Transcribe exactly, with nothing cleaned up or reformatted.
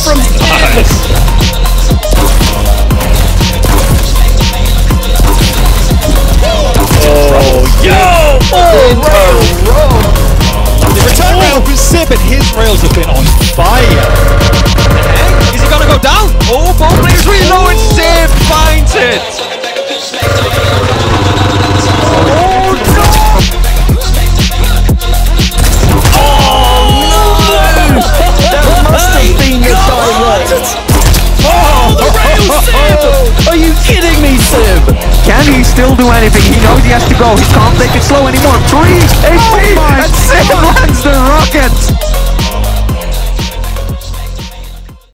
from Nice. Oh, yo! Oh, rail. The return rail from S I B, and his rails have been on fire. Is he gonna go down? Oh, both players really low, and S I B finds it. Oh no! Oh no! That must have been the direct. Oh, the rail S I B! Are you kidding me, S I B? Can he still do anything? He knows he has to go. He can't take it slow anymore. Three H P, Oh my and S I B lands the rocket.